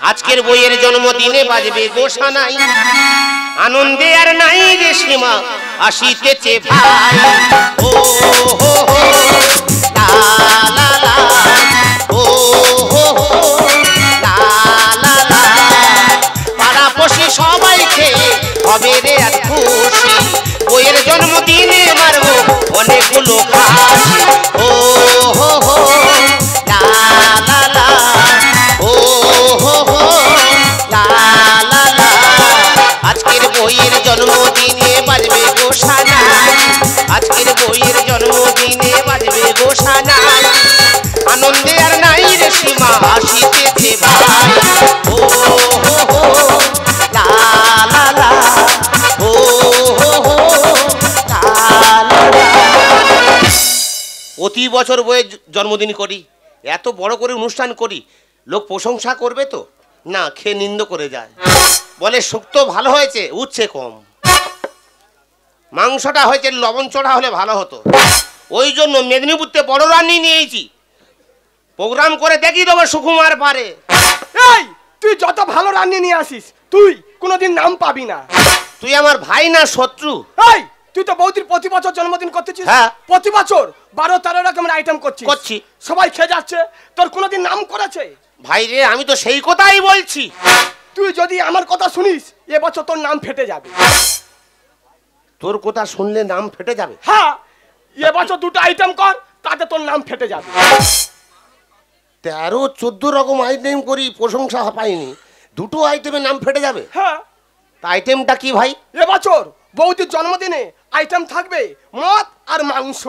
আজকের বইয়ের জন্মদিনে বাজবে গোসানাই, আনন্দে আর নাই রে সীমা, আসিতেছে ভাই। ও হো হো লা লা লা, ও হো হো লা লা লা, পাড়াপড়শি সবাই খেয়ে হবে রে আজ খুশি, বইয়ের জন্মদিনে মারবো অনেকগুলো খাসি। ও হো হো লা লা লা, ও হো হো লা লা লা, আজকের বইয়ের জন্মদিনে বাজবে গোসানাই, আজকের বইয়ের জন্মদিনে বাজবে গোসানাই, আনন্দে আর নাই রে সীমা, আসিতেছে ভাই। ও হো হো লা লা লা, ও হো হো লা লা লা। প্রতি বছর বইয়ের জন্মদিন করি, এত বড় করে অনুষ্ঠান করি, লোক প্রশংসা করবে তো না, খেয়ে নিন্দ করে যায়, বলে শুক্তো ভালো হয়েছে, উচ্ছে কম, মাংসটা হয়েছে লবণ চড়া হলে ভালো হতো। ওই জন্য মেদিনীপুরতে বড় রান্নি নিয়েছি, প্রোগ্রাম করে দেখিয়ে দেবো সুকুমার পারে। এই তুই যত ভালো রান্নি নিয়ে আসিস তুই কোনোদিন নাম পাবি না। তুই আমার ভাই না শত্রু? এই তুই তো বৌদির প্রতি বছর জন্মদিন করতেছিস। হ্যাঁ, প্রতি বছর 12-13 রকমের আইটেম করছি, সবাই খেয়ে যাচ্ছে, তোর কোনোদিন নাম করেছে? ভাই রে, আমি তো সেই কথাই বলছি। তুই যদি আমার কথা শুনিস এবছর তোর নাম ফেটে যাবে। তোর কথা শুনলে নাম ফেটে যাবে? হ্যাঁ, এবছর 2টা আইটেম কর, তাতে তোর নাম ফেটে যাবে। 13-14 রকম আইটেম করি, প্রশংসা পাইনি, 2টো আইটেমের নাম ফেটে যাবে? হ্যাঁ। তা আইটেমটা কি ভাই? এবছর বৌদির জন্মদিনে আইটেম থাকবে মদ আর মাংস।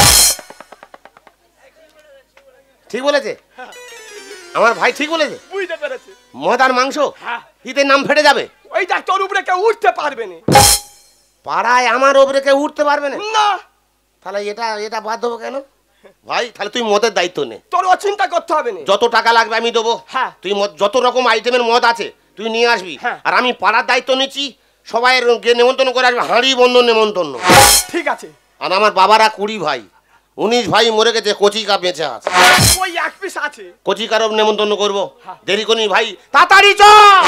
ঠিক বলেছে আমার ভাই, ঠিক বলেছে, বুঝতে পেরেছে? মদ আর মাংস, হ্যাঁ। ঈদের নাম ফেটে যাবে? ওই দেখ, তোর উপরে কেউ উঠতে পারবে না। পাড়ায় আমার উপরে কেউ উঠতে পারবে না? না। তাহলে এটা বাদ দেবো কেন ভাই? তাহলে তুই মদের দায়িত্ব নে, তোর চিন্তা করতে হবে না, যত টাকা লাগবে আমি দেবো। হ্যাঁ। তুই যত রকম আইটেমের মদ আছে তুই নিয়ে আসবি। হ্যাঁ। আর আমি পাড়ার দায়িত্ব নিচ্ছি, সবাই নেমন্তন্ন করে আসবে, হাঁড়ি বন্ধ নেমন্তন্ন। ঠিক আছে। আর আমার বাবারা 20 ভাই, 19 ভাই মরে গেছে, কচিকা বেঁচে আছে, ওই এক পিস আছে, কচিকারও নেমন্তন্ন করবো। হ্যাঁ। দেরি করিস ভাই, তাড়াতাড়ি চ।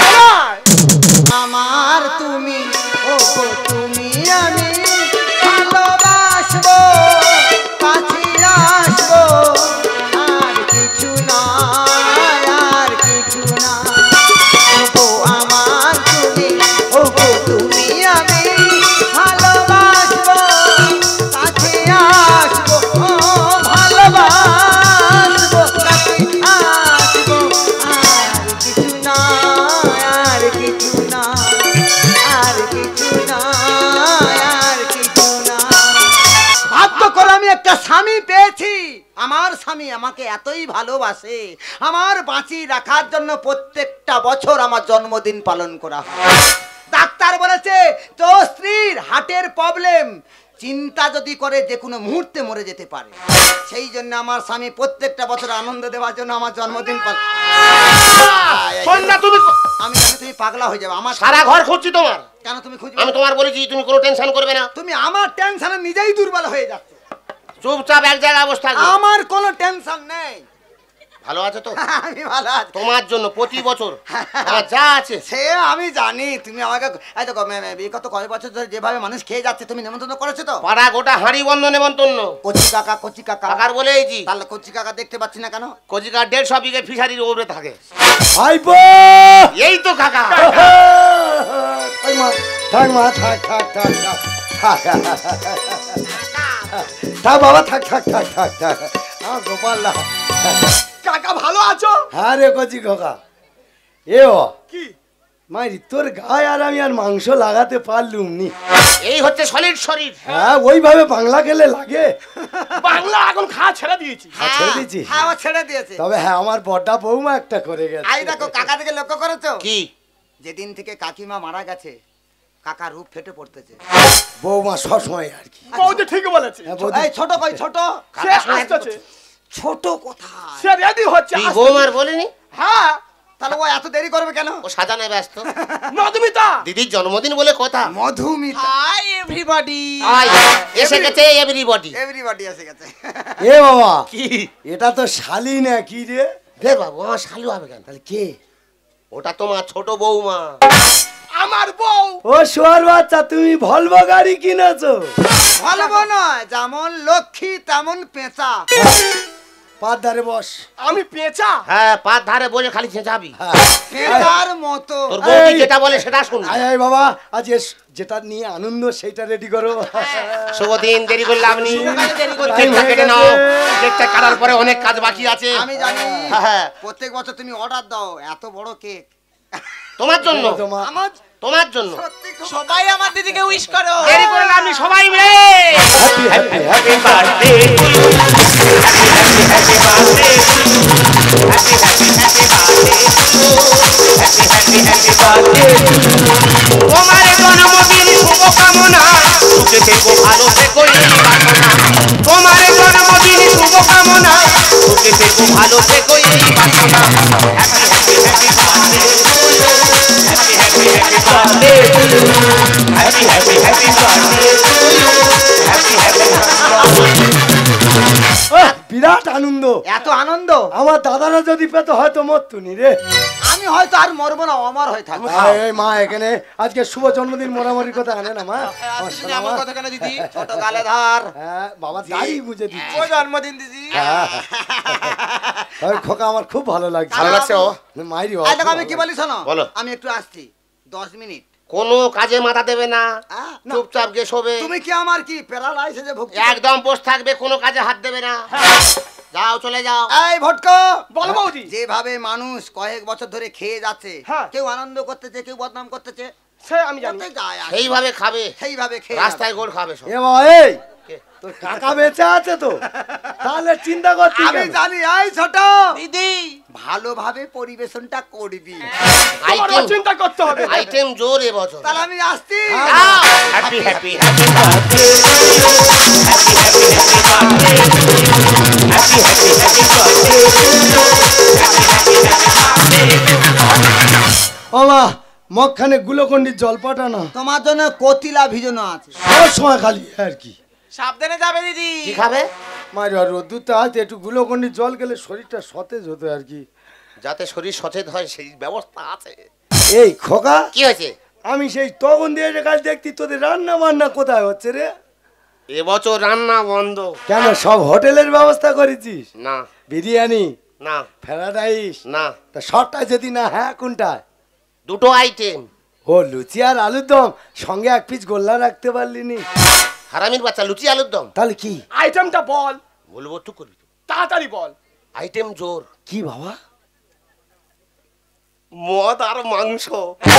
আমার তুমি, ও গো তুমি, আমি ভালোবাসবো, কাছে আসবো, আর কিছু না, আর কিছু না। ও গো আমার তুমি, ও গো তুমি, আমি ভালোবাসবো, কাছে আসবো, ও ভালোবাসবো, কাছে আসবো, আর কিছু না, আর কিছু না, আর কিছু না, আর কিছু না। ভাগ্য করে আমি একটা স্বামী পেয়েছি, আমার স্বামী আমাকে এতই ভালোবাসে, আমার বাঁচিয়ে রাখার জন্য প্রত্যেকটা বছর আমার জন্মদিন পালন করা হয়। ডাক্তার বলেছে তো স্ত্রীর হার্টের প্রবলেম, চিন্তা যদি করে যে কোনো মুহূর্তে মরে যেতে পারে, সেই জন্য আমার স্বামী প্রত্যেকটা বছর আনন্দ দেওয়ার জন্য আমার জন্মদিন পালন। আমি জানি তুমি পাগলা হয়ে যাবে, আমার সারা ঘর খুঁজছি তোমার। কেন তুমি খুঁজবে? আমি তোমার বলেছি তুমি কোনো টেনশন করবে না। তুমি আমার টেনশনে নিজেই দুর্বল হয়ে যাচ্ছ। চুপচাপ এক জায়গায় বসে থাকবে। আমার কোনো টেনশন নেই। ভালো আছে তো? আমি ভালো আছি। তোমার জন্য প্রতি বছর আমার যা আছে সে আমি জানি, তুমি আমাকে এই দেখো বিগত কয়েক বছর ধরে যেভাবে মানুষ খেয়ে যাচ্ছে তুমি নেমন্তন্ন করেছো তো? পাড়া গোটা হাঁড়ি বন্ধ নেমন্তন্ন। কচি কাকা, কচি কাকা কাকার বলেইছি। তাহলে কচি কাকা দেখতে পাচ্ছি না কেন? কচি কাকা 150 বিঘে ফিশারির ওপরে থাকে। ভাইপো, এই তো কাকা। থাক মা, থাক মা, থাক থাক থাক থাক থাক বাবা, থাক থাক থাক থাক থাক। আমার গোপাল না। কাকা ভালো আছো? হ্যাঁ রে কচি কাকা। এ ও কি মাইরি, তোর গায়ে আর আমি আর মাংস লাগাতে পারলুম নি। এই হচ্ছে সলিড শরীর। হ্যাঁ, ওইভাবে বাংলা খেলে লাগে। বাংলা এখন খাওয়া ছেড়ে দিয়েছি। ছেড়ে দিয়েছি? হ্যাঁ, ও ছেড়ে দিয়েছে। তবে হ্যাঁ, আমার বড়টা বৌমা একটা করে গেছে। আই দেখো, কাকা দিকে লক্ষ্য করেছো? কি? যেদিন থেকে কাকিমা মারা গেছে কাকা রূপ ফেটে পড়তেছে। বৌমা সবসময় আর কি। বৌদি ঠিক বলেছে। হ্যাঁ, বৌদি। এই ছোট কই, ছোট সে আসতেছে, ছোট কথা, সে রেডি হচ্ছে। তুই বৌমার বলিনি? হ্যাঁ। তাহলে ও এত দেরি করবে কেন? ও সাজানে ব্যস্ত। মধুমিতা, দিদির জন্মদিন বলে কথা। মধুমিতা। Hi everybody. আয় এসে গেছে এভরিবডি। এভরিবডি এসে গেছে। এ বাবা, কি এটা তো শালি না কি রে? রে বাবু, আমার শালু হবে কেন? তাহলে কে? ওটা তোমার ছোট বৌমা। আমার বউ। ও শোয়ার বাচ্চা, তুমি ভলভো গাড়ি কিনেছো? ভালো নয়, যেমন লক্ষ্মী তেমন পেঁচা। পার ধারে বস। আমি পেঁচা? হ্যাঁ, পাত ধারে বসে খালি চেঁচাবি। পেঁচার মতো। তোর বৌদি যেটা বলে সেটা শুনবি। আয় আয় বাবা, আজ যেটা নিয়ে আনন্দ সেইটা রেডি করো। শুভ দিন, দেরি করলে আপনি দেরি করলে কেকটা কেটে নাও। কেকটা কাটার পরে অনেক কাজ বাকি আছে। আমি জানি হ্যাঁ। প্রত্যেক বছর তুমি অর্ডার দাও এত বড় কেক। তোমার জন্য, আমার তোমার জন্য। সত্যি খুব সবাই আমার দিদিকে উইশ করো। দেরি করলে আপনি সবাই মিলে happy happy happy birthday to you, happy birthday to you, happy birthday to you, happy birthday to you. তোমার জন্মদিন শুভকামনা, সুখে থেকো ভালো থেকো এই বাসনা। তোমার জন্মদিন শুভকামনা, সুখে থেকো ভালো থেকো এই বাসনা। Happy birthday to you, happy birthday to you, happy birthday to you, happy বিরাট আনন্দ। এত আনন্দ আমার দাদারা যদি পেতো হয়তো মরতুনি রে। আমি হয়তো আর মরবো না, অমর হয়ে থাকবো। এই মা এখানে আজকে শুভ জন্মদিন মোরামরির কথা আনে না মা? আমার দিদি, সোনা আমার মা। কথা কেন দিদি? ছোট গালে ধার। হ্যাঁ বাবা, দাড়ি বুঝে দিচ্ছি। ও জন্মদিন দিদি। ওই খোকা আমার খুব ভালো লাগছে। ভালো লাগছে ও? মাইরি আই দেখো আমি কি বলি শোনো, বলো। আমি একটু আসছি 10 মিনিট। কোনো কাজে মাথা দেবে না, আহ, না। চুপচাপ গিয়ে শোবে। তুমি কি আমার কি প্যারালাইসিসে ভুগছো? একদম বসে থাকবে, কোনো কাজে হাত দেবে না। যাও, চলে যাও। এই ভটকো, বল বৌদি। যেভাবে মানুষ কয়েক বছর ধরে খেয়ে যাচ্ছে, হ্যাঁ। কেউ আনন্দ করতেছে কেউ বদনাম করতেছে, সে আমি জানি। করতে যায় আসে। সেইভাবে খাবে, সেইভাবে খেয়ে রাস্তায় গোল খাবে সব। এ বাবা, এই তোর কাকা বেঁচে আছে তো? তাহলে চিন্তা করতে যাবে। আমি জানি এই ছোট দিদি ভালোভাবে পরিবেশনটা করবি। তোমারও চিন্তা করতে হবে। আইটেম জোর এবছর। তাহলে আমি আসছি। Happy happy happy birthday to you, happy birthday to you, happy birthday to you, happy birthday to you. ও মা, মগখানে গুলোকন্ডির জল পাঠানো। তোমার জন্য কতিলা ভিজানো আছে। সব সময় খালি আর কি। সাবধানে যাবে দিদি। কি খাবে? মারি আর রোদ্দুরতে আছে, একটু গুলোকন্ডির জল গেলে শরীরটা সতেজ হতো আর কি। যাতে শরীর সচেত হয় সেই ব্যবস্থা আছে। এই খোকা, কি হয়েছে? আমি সেই তখন দিয়ে যে কাল দেখতি তোদের রান্না বান্না কোথায় হচ্ছে রে? এবছর রান্না বন্ধ। কেন, সব হোটেলের ব্যবস্থা করেছিস? না বিরিয়ানি, না ফ্রাইড না, তা সবটা যদি না, হ্যাঁ কোনটায়? দুটো আইটেম। ও লুচি আর আলুর দম, সঙ্গে এক পিস গোল্লা রাখতে পারলিনি? হারামির বাচ্চা, লুচি আলুর দম। তাহলে কি? আইটেমটা বল, বলবো তুই করবি? তাড়াতাড়ি বল। আইটেম জোর, কি বাবা? মদ আর মাংস।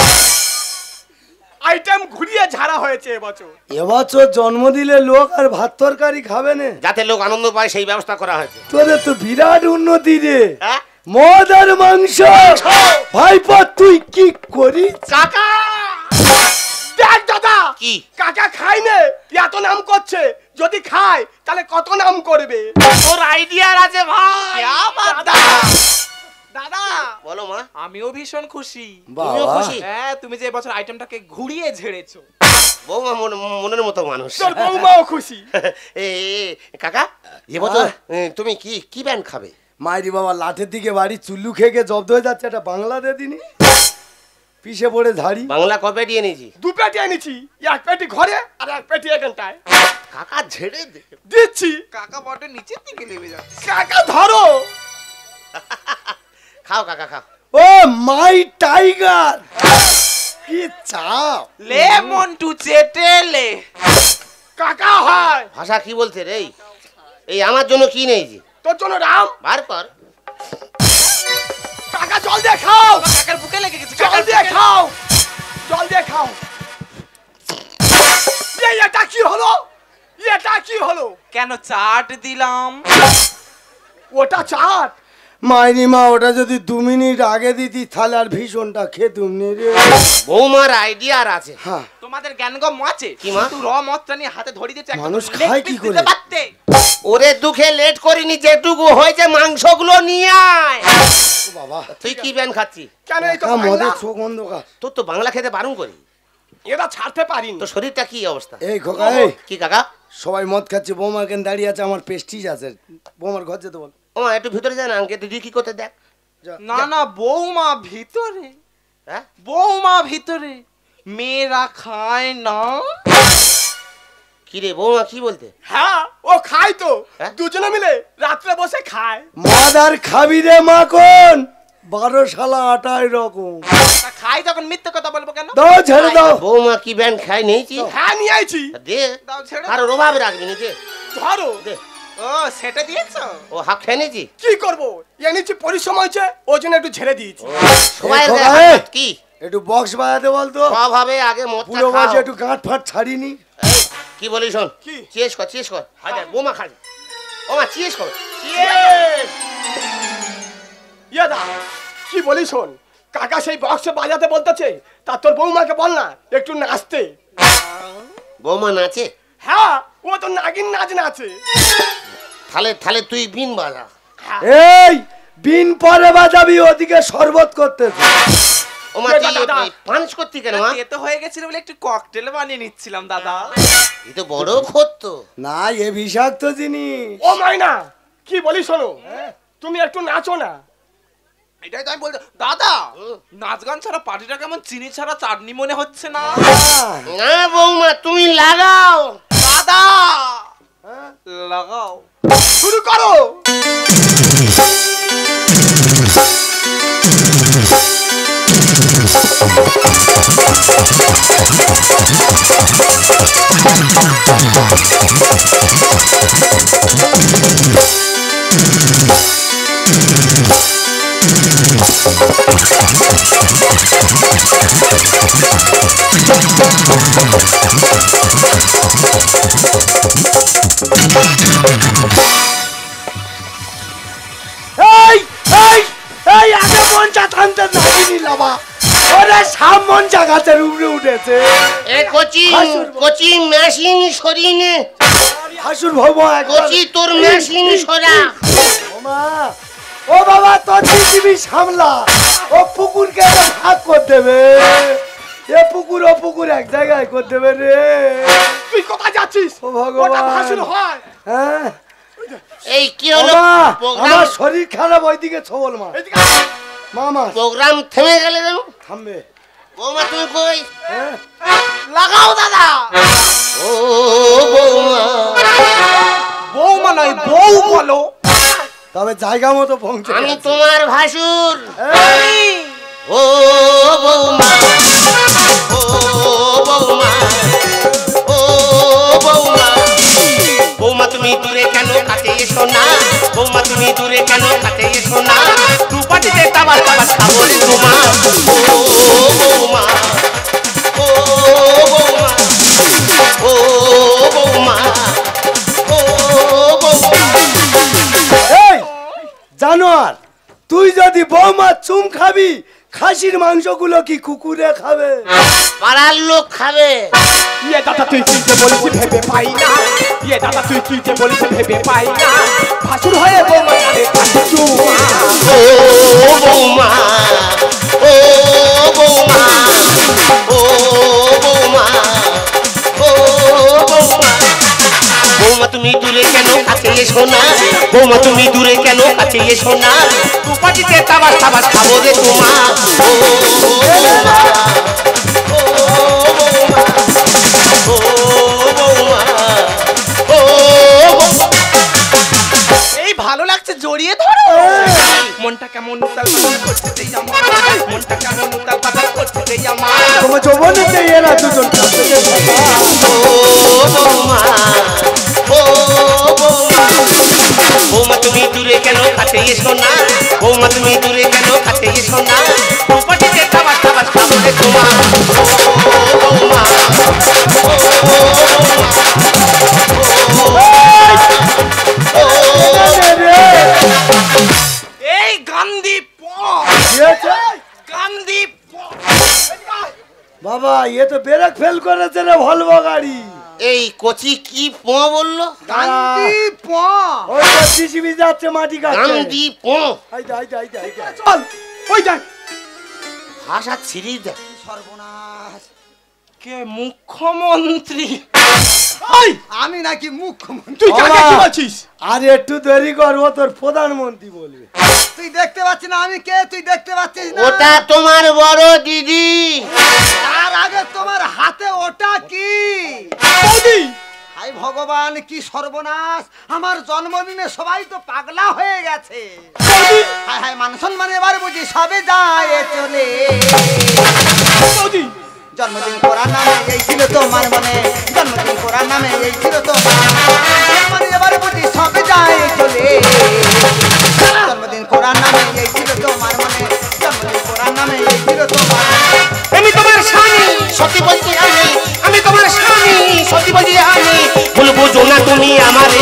আইটেম ঘুরিয়ে ঝাড়া হয়েছে এবছর। এবছর জন্ম দিলে লোক আর ভাত তরকারি খাবে না। যাতে লোক আনন্দ পায় সেই ব্যবস্থা করা হয়েছে। তোদের তো বিরাট উন্নতি রে। হ্যাঁ? মদ আর মাংস। ভাইপা তুই কি করিস? কাকা দেখ দাদা, কি? কাকা খায় না, এত নাম করছে। যদি খায় তাহলে কত নাম করবে। তোর আইডিয়ার আছে ভাই। দাদা, দাদা বলো মা। আমিও ভীষণ খুশি। তুমিও বাবা, খুশি? হ্যাঁ, তুমি যে এবছর আইটেমটাকে ঘুরিয়ে ঝেড়েছো। বৌমা মনের মতো মানুষ। তোর বৌমাও খুশি। এ কাকা, এবছর তুমি কি কি ব্যান্ড খাবে? মাইরি বাবা, লাঠের দিকে বাড়ি চুল্লু খেয়ে জব্দ হয়ে যাচ্ছে, একটা বাংলা দে দিনি, পিছে পড়ে ঝাড়ি। বাংলা কবে দিয়ে নিয়েছি? দু পেটি এনেছি, এক পেটি ঘরে আর এক পেটি এখানটায় কাকা ঝেড়ে দে। দিচ্ছি। কাকা বটে নিচের দিকে নেমে যাচ্ছে। কাকা ধরো। খাও কাকা খাও। ও মাই টাইগার, কি চাপ! লে মন্টু চেটেলে। কাকা হয়। ভাষা কি বলতে রে? এই আমার জন্য কি নেইছি? তোর জন্য রাম। বার কর। কাকা জল দিয়ে খাও। কাকার বুকে লেগে গেছে। জল দিয়ে খাও, জল দিয়ে খাও। এটা কি হলো? এটা কি হলো? কেন চাট দিলাম? ওটা চাট। মাইরি মা, ওটা যদি 2 মিনিট আগে দিতি তাহলে আর ভীষণটা খেতুম নি রে। বৌমার আইডিয়ার আছে। হ্যাঁ, তোমাদের জ্ঞানগম আছে কি মা? তুই র মতটা নিয়ে হাতে ধরি দিতে মানুষ খায় কি করে? ওরে দুঃখে লেট করিনি, যেটুকু হয়েছে মাংসগুলো নিয়ে আয়। ও বাবা, তুই কি ব্যান খাচ্ছি? কেন এই তো কা মদের বাংলা? চোখ অন্ধকার। তোর তো বাংলা খেতে বারণ করি। এটা ছাড়তে পারিনি। তোর শরীরটা কি অবস্থা? এই খোকা, এই কি কাকা? সবাই মদ খাচ্ছে, বৌমা কেন দাঁড়িয়ে আছে? আমার পেস্টিজ আছে, বৌমার ঘর যেতে বল। ও একটু ভিতরে যায় না, আঙ্কে তুই কি করতে দেখ। না না বৌমা ভিতরে, হ্যাঁ বৌমা ভিতরে, মেয়েরা খায় না। কি রে বৌমা কি বলতে? হ্যাঁ ও খায় তো, হ্যাঁ? দুজনে মিলে রাত্রে বসে খায়। মাদার খাবি রে মাখন 12 শালা 28 রকম। তা খাই তখন মিথ্যে কথা বলবো কেন? দাও ছেড়ে দাও। বৌমা কি ব্যান্ড খাই নিয়েছি? হ্যাঁ নিয়ে আইছি। দে দাও ছেড়ে আর দাও। রোবাব রাখবি নি দে ধরো। দে। ও সেটা দিয়েছো? ও হাফ খেয়ে নিয়েছি। কি করবো, এনেছি পরিশ্রম হয়েছে ওই জন্য একটু ঝেড়ে দিয়েছি। সবাই এ খোকা, এ। কি একটু বক্স বাজাতে বলতো। সব হবে আগে মদটা পুরো খাও। মাঝে একটু গাঁট ফাট ছাড়িনি। এই, কি বলি শোন, কি? চিয়েস কর হাজার বৌমা খাবি। বৌমা চিয়েস কর। ইয়ে দা কি বলি শোন, কাকা সেই বক্স বাজাতে বলতেছে, তা তোর বৌমাকে বল না একটু নাচতে। বৌমা নাচে? হ্যাঁ ও তো নাগিন নাচ নাচে। তাহলে তুই বিন বাজা। এই বিন পরে বাজাবি, ওদিকে শরবত করতেছে। ওমা এ তুই দাদা। পাঞ্চ করতি কেন মা? এ তো হয়ে গেছিল বলে একটু ককটেল বানিয়ে নিচ্ছিলাম দাদা। এই তো বড় খোদ তো। না এ বিষাক্ত জিনিস। ও মাইনা কি বলি শোনো, তুমি একটু নাচো না। এটাই তো আমি বলতে দাদা, নাচ গান ছাড়া পার্টিটা কেমন চিনি ছাড়া চাটনি মনে হচ্ছে না? না বৌমা তুমি লাগাও। দাদা লাগাও। শুরু করো। এই এই এই আগে মঞ্চা টানতে নাগিনি লাবা। ওরে সাম মঞ্চা গাছের উপরে উঠেছে। এ কোচি মেশিন সরিনে। হাসুর ভব কোচি তোর মেশিন সরা। মা ও বাবা তোর দিবি সামলা। ও পুকুরকে ভাগ করে দেবে। এ পুকুর ও পুকুর এক জায়গায় করে দেবে রে। তুই কোথায় যাচ্ছিস? ও ভগবান। ওটা ভাসুর হয়। হ্যাঁ এই কি হলো আমার প্রোগ্রাম? শরীর খারাপ, ওইদিকে ছবল মা। এদিকে আয়। মামা প্রোগ্রাম থেমে গেলে কেন? থামবে। বৌমা তুমি কই? হ্যাঁ লাগাও দাদা। ও বৌমা। বৌমা নয় বউ বলো। তবে জায়গা মতো পৌঁছে আমি গেছে। তোমার ভাসুর। এই, ও বৌমা। ও বৌমা। ও বৌমা। বৌমা তুমি দূরে কেন কাছে এসো না? বৌমা তুমি দূরে কেন কাছে এসো না? দুপাটিতে তাবার খাবো রে তোমা। ও বৌমা। ও বৌমা। ও বৌমা। ও বৌমা। এই জানোয়ার, তুই যদি বৌমা চুম খাবি, খাসির মাংসগুলো কি কুকুরে খাবে? পাড়ার লোক খাবে। ইয়ে দাদা তুই কি যে বলিস ভেবে পাই না। ইয়ে দাদা তুই কি যে বলিস ভেবে পাই না। ভাসুর হয়ে বৌমা রে কাছে চুমা। ও বৌমা। ও বৌমা। ও বৌমা। ও বৌমা। বৌমা তুমি দূরে কেন কাছে এসো না? বৌমা তুমি দূরে কেন কাছে এসো না? দুপাটিতে তাবাস খাবো রে তোমা। ও বৌমা। ও বৌমা। ও বৌমা। ও বৌমা। এই ভালো লাগছে জড়িয়ে ধরো। মনটা কেমন উতাল পাতাল করছে রে আমার। মনটা কেমন উতাল পাতাল করছে রে আমার। তোমার যৌবনেতে এরা দুজন কাছে ও বৌমা। ও বৌমা। বৌমা তুমি দূরে কেন কাছে এসো না? বৌমা তুমি দূরে কেন কাছে এসো না? দুপাটিতে তাবাস খাবো রে তোমা। ও বৌমা। এই গান্ধী গান্ধী বাবা এ তো ব্রেক ফেল করেছে রে ভলভো গাড়ি। এই কচি কি পো বললো? ওই তো জিসিবি যাচ্ছে মাটি কাটতে। গান্ধী পো। আইদা আইদা আইদা আইদা। চল ওই দেখ। ভাষা ছিড়ি দে। কে মুখ্যমন্ত্রী? এই আমি নাকি মুখ্যমন্ত্রী? তুই কাকে কি বাবা। বলছিস? আর একটু দেরি কর, ও তোর প্রধানমন্ত্রী বলবে। তুই দেখতে পাচ্ছিস না আমি কে? তুই দেখতে পাচ্ছিস না? ওটা তোমার বড় দিদি। তার আগে তোমার হাতে ওটা কি? বৌদি হাই ভগবান, কি সর্বনাশ! আমার জন্মদিনে সবাই তো পাগলা হয়ে গেছে। হায় হায়, মান সম্মান এবার বুঝি সবে যায় চলে। বৌদি জন্মদিন করার নামে এই ছিল তোমার মনে, জন্মদিন করার নামে এই ছিল তোমার মনে, এবার বুঝি সবে যায় চলে। জন্মদিন করার নামে এই ছিল তোমার মনে, জন্মদিন করার নামে এই ছিল তোমার। আমি তোমার স্বামী সত্যি বলছি, আমি তোমার স্বামী সত্যি বলছি, আমি ভুল বুঝো না তুমি আমারে।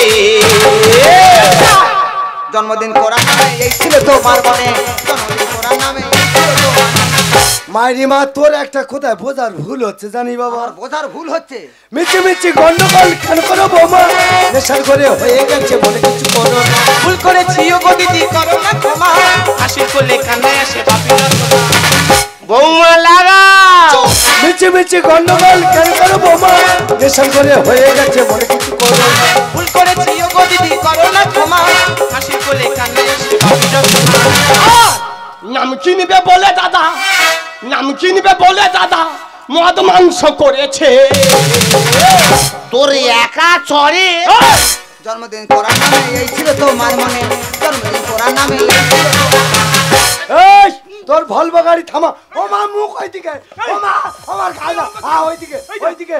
জন্মদিন করার নামে এই ছিল তোমার মনে, জন্মদিন করার নামে এই ছিল তোমার। মাইরি মা, তোর একটা কোথায় বোঝার ভুল হচ্ছে জানি বাবা। আমার বোঝার ভুল হচ্ছে। মিচি মিচি গন্ডগোল কেন করো বৌমা? নেশার করে হয়ে গেছে বলে কিছু করো না। ভুল করেছি ও গো দিদি, করো না ক্ষমা। হাসির কোলে কান্নায় আসে বাপের রচনা। বৌমা লাগাও। মিচি মিচি গন্ডগোল কেন করো বৌমা? নেশার করে হয়ে গেছে বলে কিছু করো না। ভুল করেছি ও গো দিদি, করো না ক্ষমা। হাসির কোলে কান্নায় আসে বাপের রচনা। নাম কিনবে বলে দাদা, নাম কিনবে বলে দাদা মদ মাংস করেছে। তোর একা চড়ে। জন্মদিন করার নামে এই ছিল তোমার মনে, জন্মদিন করার নামে এই ছিল তোমার। এই তোর ভলভো গাড়ি থামা। ও মা, মুখ ওইদিকে। ও মা, আমার গাড়া ওইদিকে ওইদিকে।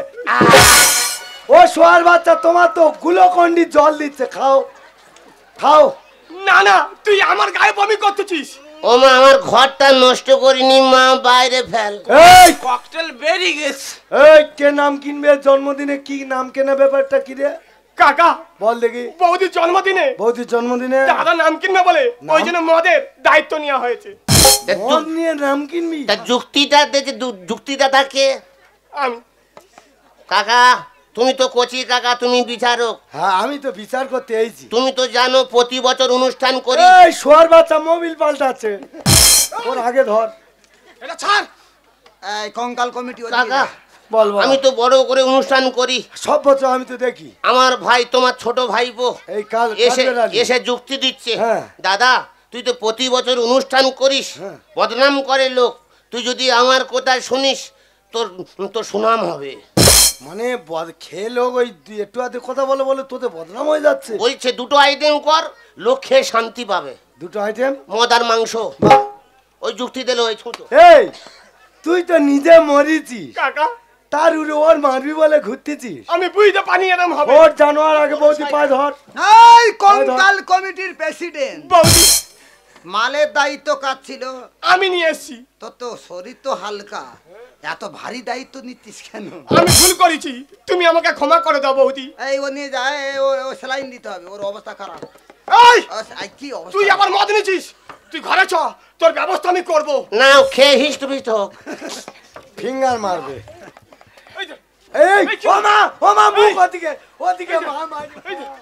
ও শোয়ার বাচ্চা, তোমার তো গুলোকন্ডি জল দিচ্ছে, খাও খাও। না না, তুই আমার গায়ে বমি করতেছিস। ও মা, আমার ঘরটা নষ্ট করিনি মা, বাইরে ফেল। এই ককটেল বেরিয়ে গেছে। এই কে নাম কিনবে জন্মদিনে? কি নাম কেনা ব্যাপারটা কি রে? কাকা, বল দেখি। বৌদির জন্মদিনে বৌদির জন্মদিনে দাদা নাম কিনবে বলে ওই জন্য মদের দায়িত্ব নেওয়া হয়েছে। মদ নিয়ে নাম কিনবি? তা যুক্তিটা দেখে যুক্তিটা থাকে। আমি কাকা তুমি তো কচি কাকা, তুমি বিচারক, হ্যাঁ, আমি তো বিচার করতে এইছি। তুমি তো জানো প্রতি বছর অনুষ্ঠান করি। এই শোয়ার বাচ্চা মোবিল পাল্টাচ্ছে, ওর আগে ধর। এটা ছাড়। এই কঙ্কাল কমিটি কাকা বল বল। আমি তো বড় করে অনুষ্ঠান করি। সব বছর আমি তো দেখি। আমার ভাই তোমার ছোট ভাইপো এই কাল এসে কালবের আলী। এসে যুক্তি দিচ্ছে, হ্যাঁ। দাদা তুই তো প্রতি বছর অনুষ্ঠান করিস, হ্যাঁ। বদনাম করে লোক, তুই যদি আমার কথা শুনিস তোর তোর সুনাম হবে। মানে খেয়ে লোক ওই একটু আধে কথা বলে বলে তোদের বদনাম হয়ে যাচ্ছে। বলছে দুটো আইটেম কর, লোক খেয়ে শান্তি পাবে। দুটো আইটেম? মদ আর মাংস। ওই যুক্তি দিল ওই ছোট। এই তুই তো নিজে মরিছিস, কাকা তার উড়ে ওর মারবি বলে ঘুরতেছিস। আমি বুঝতে পানি এরম হবে। ওর জানোয়ার আগে বৌদি পায় ধর। এই কঙ্কাল কমিটির প্রেসিডেন্ট, বৌদি মালের দায়িত্ব কাজ ছিল, আমি নিয়ে এসছি। তোর তো শরীর তো হালকা, এত ভারী দায়িত্ব নিচ্ছিস কেন? আমি ভুল করেছি, তুমি আমাকে ক্ষমা করে দাও বৌদি। এই ও নিয়ে যায়, ও সেলাইন দিতে হবে, ওর অবস্থা খারাপ। এই এই কি অবস্থা? তুই আবার মদ নিছিস, তুই ঘরে চ, তোর ব্যবস্থা আমি করব। না খেয়ে হিস্ট ফিস্ট হোক। ফিঙ্গার মারবে। এই যে, এই এই কি- ও মা মুখ এই- ওদিকে ওদিকে মা মারবে। এই যে,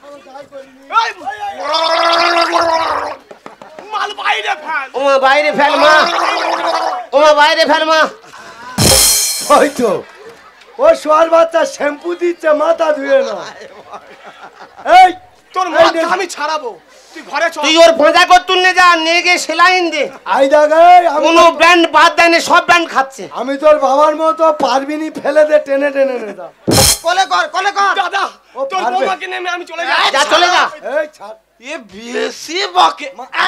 এই, মাল বাইরে ফেল। ওমা বাইরে ফেল মা, ওমা বাইরে ফেল মা। ওই তো ও শোয়ার বাচ্চা শ্যাম্পু দিচ্ছে, মাথা ধুয়ে না। এই তোর এই মদ নে। আমি ছাড়াবো, তুই ঘরে চ। তুই ওর ভোঁজা করতুল নে যা, নিয়ে গিয়ে সেলাইন দে। আই দেখ, কোনো ব্র্যান্ড বাদ দেয় না, সব ব্র্যান্ড খাচ্ছে। আমি তোর বাবার মতো পারবিনি, ফেলে দে, টেনে টেনে নে যা। কোলে কর, কোলে কর। দাদা ও তোর পারবে। বৌমাকে নেমে আমি চলে যাই। যা চলে যা। এই ছাড়। এ বেশি বকে।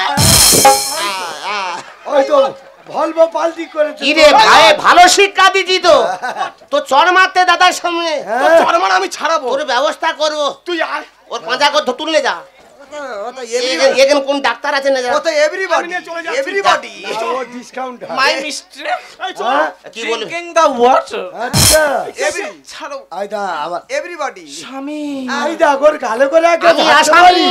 ওই তো ভলভো পাল্টি করেছে। কি রে ভাই, ভালো শিক্ষা দিছি তো, তো চড় মারতে দাদার সামনে। তোর হ্যাঁ, চরমার আমি ছাড়াবো, তোর ব্যবস্থা করবো। তুই আয়। ওর পাঁজা কর তুললে যা। ও তো everybody, এখানে কোন ডাক্তার আছে না যা। ও তো আমি everybody, নিয়ে চলে যাচ্ছি। everybody। না, ও ডিসকাউন্ট। মাই মিস্টেক, এই চল। হ্যাঁ, কি বলবি? Drinking the water. আচ্ছা Every- ছাড়ো আইদা আবার everybody। স্বামী। আইদা গোর গালে করে আগে আমি ধাক্কা আসামি। মারি।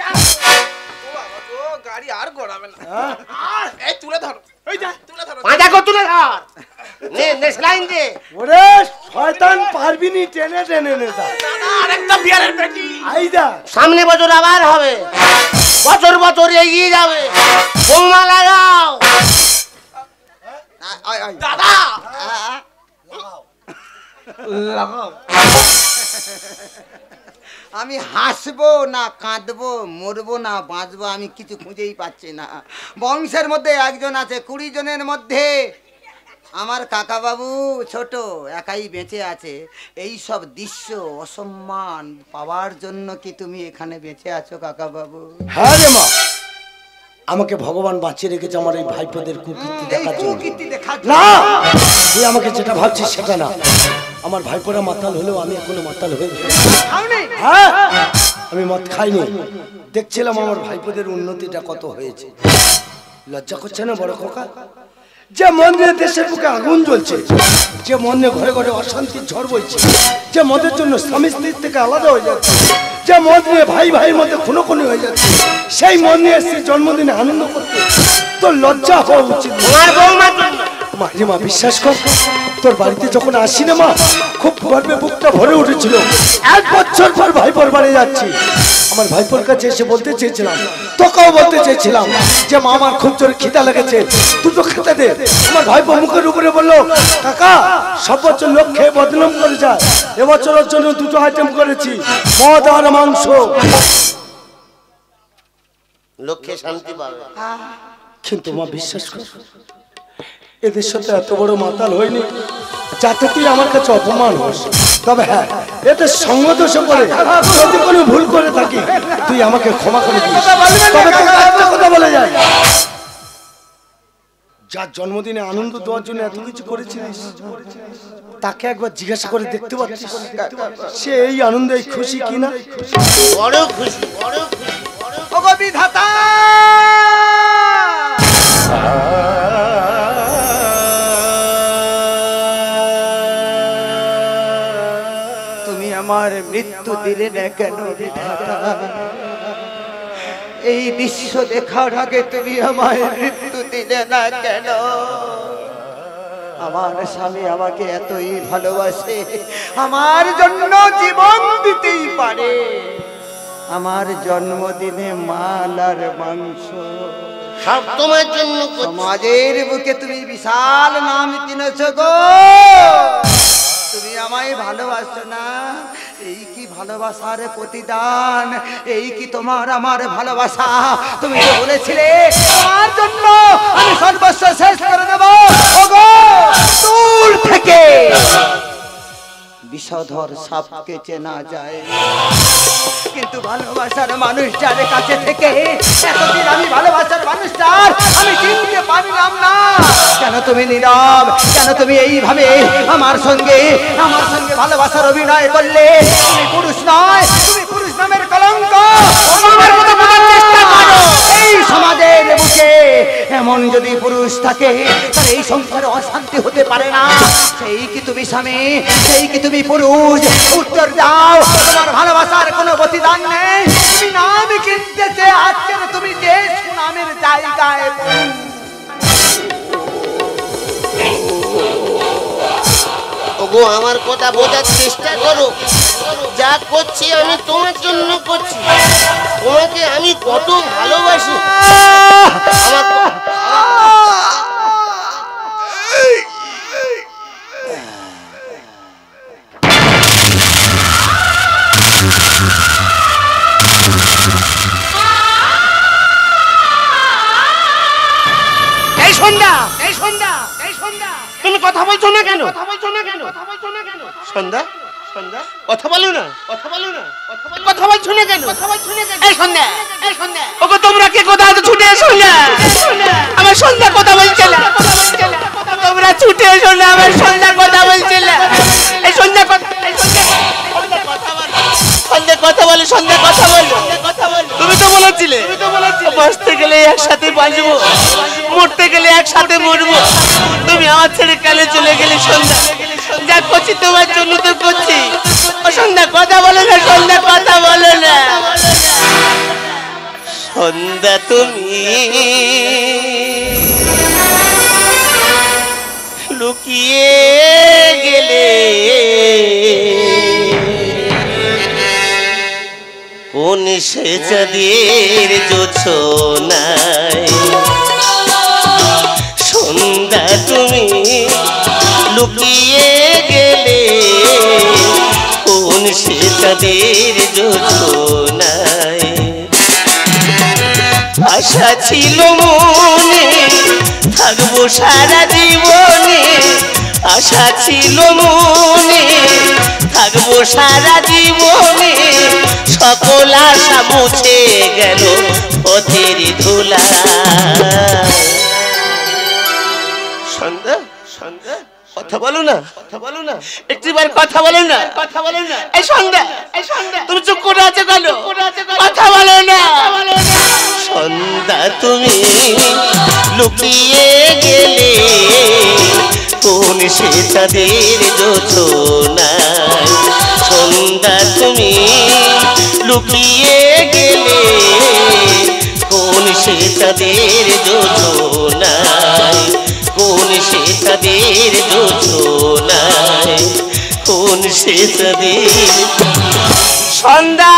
ও গাড়ি আর গড়াবে না। আর এই তুলে ধরো, এই যা। তুলে ধরো। পাঁজা কর তুলে ধর। নে নে সেলাইন দে। ওরে শয়তান, পারবিনি, টেনে টেনে নে যা। আরেকটা বিয়ারের পেটি। আইদা সামনে বছর আবার হবে, বছর বছর এগিয়ে যাবে। বৌমা লাগাও। আয় আয়। দাদা আ, লাগাও। আমি হাসবো না কাঁদবো, মরবো না বাঁচবো, আমি কিছু খুঁজেই পাচ্ছি না। বংশের মধ্যে একজন আছে, 20 জনের মধ্যে আমার কাকা বাবু ছোট একাই বেঁচে আছে। এই সব দৃশ্য অসম্মান পাওয়ার জন্য কি তুমি এখানে বেঁচে আছো কাকা বাবু? হ্যাঁ রে মা, আমাকে ভগবান বাঁচিয়ে রেখেছে আমার এই ভাইপোদের কুকীর্তি দেখার জন্য। না, তুই আমাকে যেটা ভাবছিস সেটা না। আমার ভাইপোরা মাতাল হলেও আমি এখনো মাতাল হয়ে গেছি। হ্যাঁ, আমি মদ খাইনি। দেখছিলাম আমার ভাইপোদের উন্নতিটা কত হয়েছে। লজ্জা করছে না বড় খোকা? যে মন নিয়ে দেশের বুকে আগুন জ্বলছে, যে মন নিয়ে ঘরে ঘরে অশান্তির ঝড় বইছে, যে মদের জন্য স্বামী স্ত্রীর থেকে আলাদা হয়ে যাচ্ছে, যে মদ নিয়ে ভাই ভাইয়ের মধ্যে খুনোখুনি হয়ে যাচ্ছে, সেই মন নিয়ে এসে জন্মদিনে আনন্দ করতে তোর লজ্জা হওয়া উচিত। মাঝে মা বিশ্বাস কর, তোর বাড়িতে যখন আসি না মা, খুব গর্বে বুকটা ভরে উঠেছিল। 1 বছর পর ভাইপোর বাড়ি যাচ্ছি। আমার ভাইপোর কাছে এসে বলতে চেয়েছিলাম, তোকেও বলতে চেয়েছিলাম যে মা আমার খুব জোরে খিদা লেগেছে, দুটো খেতে দে। আমার ভাইপো মুখের উপরে বললো, কাকা সব বছর লোক খেয়ে বদনাম করে যায়, এবছরের জন্য 2টো আইটেম করেছি, মদ আর মাংস। লক্ষ্যে শান্তি পাবে। কিন্তু মা বিশ্বাস কর, এদের সাথে এত বড় মাতাল হয়নি যাতে তুই আমার কাছে অপমান হোস। তবে হ্যাঁ, এতে সঙ্গদোষ করে যদি কোনো ভুল করে থাকি তুই আমাকে ক্ষমা করে দিস। তবে তোকে একটা কথা বলে যায়, যার জন্মদিনে আনন্দ দেওয়ার জন্য এত কিছু করেছিলিস, তাকে একবার জিজ্ঞাসা করে দেখতে পাচ্ছিস সে এই আনন্দে খুশি কিনা? বড় খুশি, বড় খুশি। ওগো বিধাতা, তুমি আমার মৃত্যু দিলে না কেন বিধাতা? এই দৃশ্য দেখার আগে তুমি আমার মৃত্যু দিলে না কেন? আমার স্বামী আমাকে এতই ভালোবাসে, আমার জন্য জীবন দিতেই পারে। আমার জন্মদিনে মাল আর মাংস সব তোমার জন্য করছি। সমাজের বুকে তুমি বিশাল নাম কিনেছো গো। তুমি আমায় ভালোবাসো না? এই কি ভালোবাসার প্রতিদান? এই কি তোমার আমার ভালোবাসা? তুমি তো বলেছিলে তোমার জন্য আমি সর্বস্ব শেষ করে দেব। ওগো, দূর থেকে বিষধর সাপকে চেনা যায়, কিন্তু ভালোবাসার মানুষটার কাছে থেকে এতদিন আমি ভালোবাসার মানুষটার আমি চিনতে পারলাম না। কেন তুমি নীরব? কেন তুমি এইভাবে আমার সঙ্গে ভালোবাসার অভিনয় করলে? তুমি পুরুষ নয়, তুমি পুরুষ নামের কলঙ্ক। আমার মতো বোঝার চেষ্টা করো। এই সমাজের বুকে এমন যদি পুরুষ থাকে তাহলে এই সংসারে অশান্তি হতে পারে না। সেই কি তুমি স্বামী? সেই কি তুমি পুরুষ? উত্তর দাও। তোমার ভালোবাসার কোনো প্রতিদান নেই। তুমি নাম কিনতেছে, আজকে তুমি যে সুনামের জায়গায়। ওগো, আমার কথা বোঝার চেষ্টা করো। যা করছি আমি তোমার জন্য করছি। তোমাকে আমি কত ভালোবাসি। তুমি কথা বলছো না কেন? সন্ধ্যা, সন্ধ্যা, কথা বলো না, কথা বলো না, কথা বলছো না কেন? এই সন্ধ্যা, এই সন্ধ্যা, ওগো তোমরা কে কোথায় তো ছুটে এসো না? আমার সন্ধ্যা কথা বলছে না, তোমরা ছুটে এসো না, আমার সন্ধ্যা কথা বলছে না। এই সন্ধ্যা কথা, এই সন্ধ্যা কথা বলো, সন্ধ্যা কথা বলো, সন্ধ্যা কথা বলো। তুমি তো বলেছিলে বাঁচতে গেলে একসাথে বাঁচবো, মরতে গেলে একসাথে মরবো। তুমি আমার ছেড়ে কেন চলে গেলে সন্ধ্যা? যা করছি তোমার জন্য তো করছি। ও সন্ধ্যা কথা বলো না, সন্ধ্যা কথা বলো না। সন্ধ্যা তুমি লুকিয়ে গেলে কোন সে চাঁদের জোছনায়? সন্ধ্যা তুমি লুকিয়ে গেলে কোন সে চাঁদের যোজনায় আশা ছিল মনে থাকবো সারা জীবনে আশা ছিল মনে থাকবো সারা জীবনে সকল আশা মুছে গেল পথের ধুলা সন্ধ্যা সন্ধ্যা কথা বলো না একটিবার কথা বলো না এই সন্ধ্যা তুমি চুপ করে আছো কেন কথা বলো না সন্ধ্যা তুমি লুকিয়ে গেলে কোন সে চাঁদের যোজনায় সন্ধ্যা তুমি লুকিয়ে গেলে কোন সে চাঁদের যোজনায় কোন সে চাঁদের যোজনায় কোন সে চাঁদের সন্ধ্যা